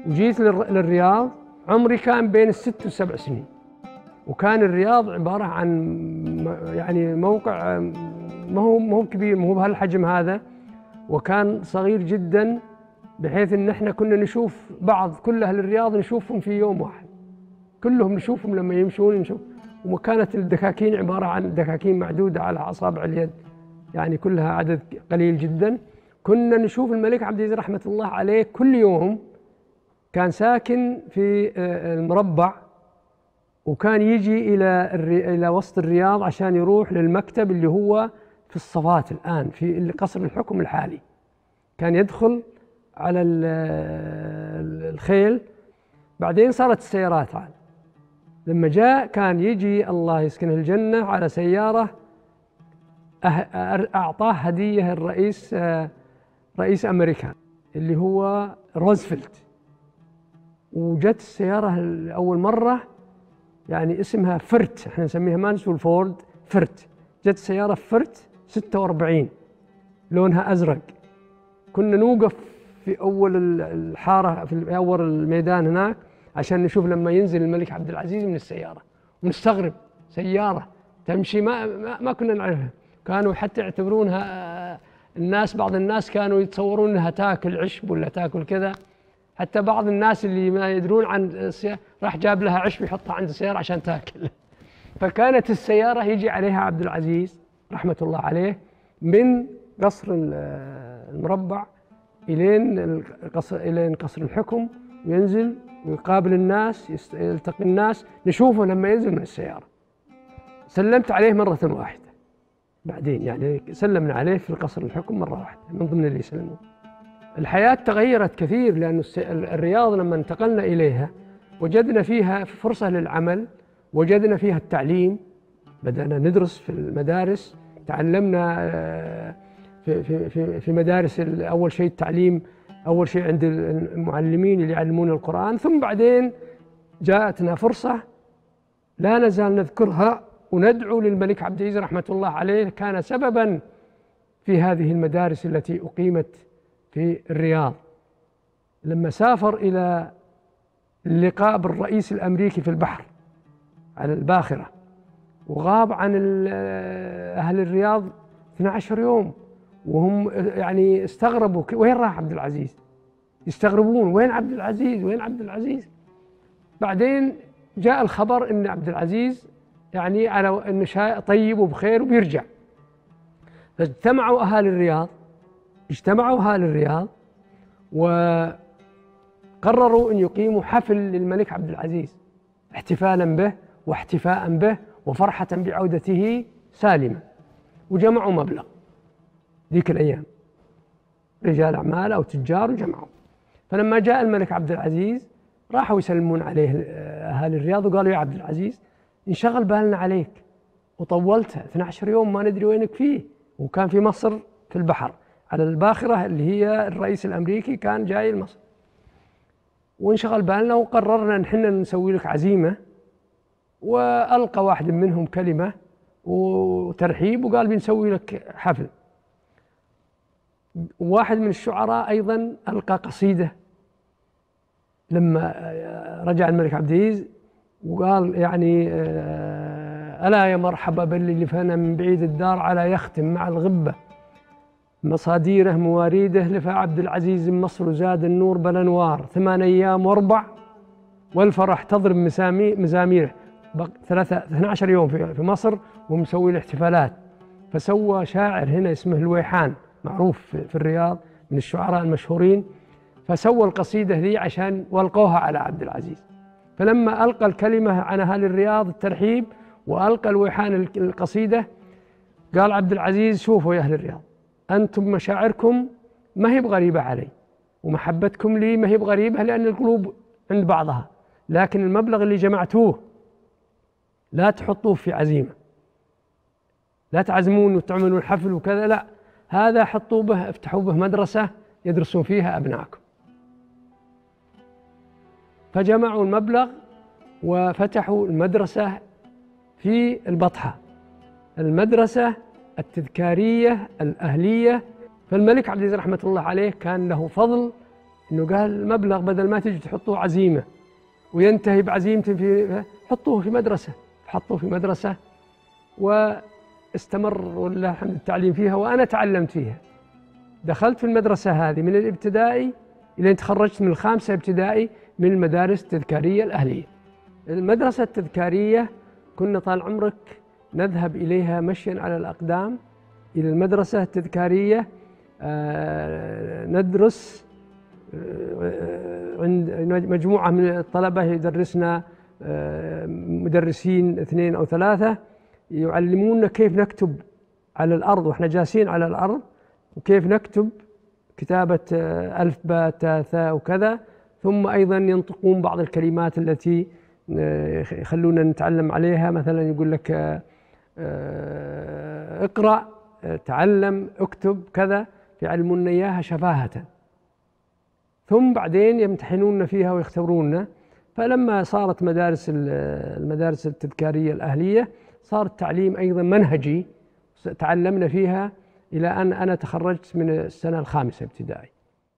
وجيت للرياض عمري كان بين ال6 و7 سنين، وكان الرياض عبارة عن يعني موقع ما هو كبير، ما هو بهالحجم هذا، وكان صغير جدا بحيث ان احنا كنا نشوف بعض كل اهل الرياض نشوفهم في يوم واحد، كلهم نشوفهم لما يمشون نشوف. وكانت الدكاكين عبارة عن دكاكين معدودة على أصابع اليد، يعني كلها عدد قليل جدا. كنا نشوف الملك عبد العزيز رحمة الله عليه كل يوم، كان ساكن في المربع، وكان يجي إلى وسط الرياض عشان يروح للمكتب اللي هو في الصفات الآن في قصر الحكم الحالي. كان يدخل على الخيل، بعدين صارت السيارات عاد. لما جاء كان يجي الله يسكنه الجنة على سيارة أعطاه هدية رئيس أمريكا اللي هو روزفلت. وجت السيارة أول مرة يعني اسمها فرت، احنا نسميها ما نسمي الفورد، فرت. جت سيارة فرت 46 لونها أزرق. كنا نوقف في أول الحارة في أول الميدان هناك عشان نشوف لما ينزل الملك عبد العزيز من السيارة، ونستغرب سيارة تمشي ما كنا نعرفها. كانوا حتى يعتبرونها بعض الناس كانوا يتصورون انها تاكل عشب ولا تاكل كذا. حتى بعض الناس اللي ما يدرون عن السيارة راح جاب لها عشب يحطها عند السيارة عشان تاكل. فكانت السيارة يجي عليها عبد العزيز رحمة الله عليه من قصر المربع إلين قصر الحكم، وينزل ويقابل الناس، يلتقي الناس، نشوفه لما ينزل من السيارة. سلمت عليه مرة واحدة، بعدين يعني سلمنا عليه في قصر الحكم مرة واحدة من ضمن اللي يسلمون. الحياة تغيرت كثير، لأن الرياض لما انتقلنا إليها وجدنا فيها فرصة للعمل، وجدنا فيها التعليم، بدأنا ندرس في المدارس، تعلمنا في مدارس أول شيء التعليم، أول شيء عند المعلمين اللي يعلمون القرآن، ثم بعدين جاءتنا فرصة لا نزال نذكرها وندعو للملك عبد العزيز رحمة الله عليه، كان سببا في هذه المدارس التي أقيمت في الرياض. لما سافر إلى اللقاء بالرئيس الأمريكي في البحر على الباخرة، وغاب عن أهل الرياض 12 يوم، وهم يعني استغربوا وين راح عبد العزيز؟ يستغربون وين عبد العزيز؟ وين عبد العزيز؟ بعدين جاء الخبر ان عبد العزيز يعني على انه طيب وبخير وبيرجع. فاجتمعوا اهالي الرياض وقرروا ان يقيموا حفل للملك عبد العزيز احتفالا به واحتفاء به وفرحة بعودته سالما. وجمعوا مبلغ ذيك الأيام، رجال أعمال أو تجار، وجمعوا. فلما جاء الملك عبد العزيز راحوا يسلمون عليه أهالي الرياض، وقالوا يا عبد العزيز انشغل بالنا عليك وطولتها 12 يوم ما ندري وينك فيه. وكان في مصر في البحر على الباخرة اللي هي الرئيس الأمريكي كان جاي لمصر، وانشغل بالنا وقررنا ان احنا نسوي لك عزيمة. وألقى واحد منهم كلمة وترحيب وقال بنسوي لك حفل. واحد من الشعراء أيضا ألقى قصيدة لما رجع الملك عبد العزيز، وقال يعني ألا يا مرحبا باللي لفنا من بعيد الدار على يختم مع الغبة، مصاديره مواريده لفى عبد العزيز مصر وزاد النور بالأنوار، 8 أيام و4 والفرح تضرب مزاميره. 12 يوم في مصر ومسوي الاحتفالات. فسوى شاعر هنا اسمه الويحان، معروف في الرياض من الشعراء المشهورين، فسوى القصيدة ذي عشان والقوها على عبد العزيز. فلما ألقى الكلمة عن أهل الرياض الترحيب وألقى الويحان القصيدة، قال عبد العزيز شوفوا يا أهل الرياض، أنتم مشاعركم ما هي بغريبة علي، ومحبتكم لي ما هي بغريبة، لأن القلوب عند بعضها، لكن المبلغ اللي جمعتوه لا تحطوه في عزيمة، لا تعزمون وتعملون حفل وكذا، لا، هذا حطوا به، افتحوا به مدرسة يدرسون فيها أبنائكم. فجمعوا المبلغ وفتحوا المدرسة في البطحة، المدرسة التذكارية الأهلية. فالملك عبد العزيز رحمة الله عليه كان له فضل إنه قال المبلغ بدل ما تجي تحطوه عزيمة وينتهي بعزيمة في، حطوه في مدرسة. حطوه في مدرسة واستمر ولله الحمد التعليم فيها، وأنا تعلمت فيها. دخلت في المدرسة هذه من الابتدائي إلى أن تخرجت من الخامسة ابتدائي من المدارس التذكارية الأهلية. المدرسة التذكارية كنا طال عمرك نذهب إليها مشيا على الأقدام إلى المدرسة التذكارية، ندرس عند مجموعة من الطلبة يدرسنا مدرسين 2 أو 3 يعلمونا كيف نكتب على الأرض وإحنا جالسين على الأرض، وكيف نكتب كتابة ألف باء تاء ثاء وكذا. ثم أيضا ينطقون بعض الكلمات التي يخلونا نتعلم عليها، مثلا يقول لك اقرأ، تعلم، اكتب كذا، يعلمونا إياها شفاهة. ثم بعدين يمتحنوننا فيها ويختبروننا. فلما صارت المدارس التذكارية الأهلية صار التعليم أيضا منهجي، تعلمنا فيها إلى أن أنا تخرجت من السنة الخامسة ابتدائي.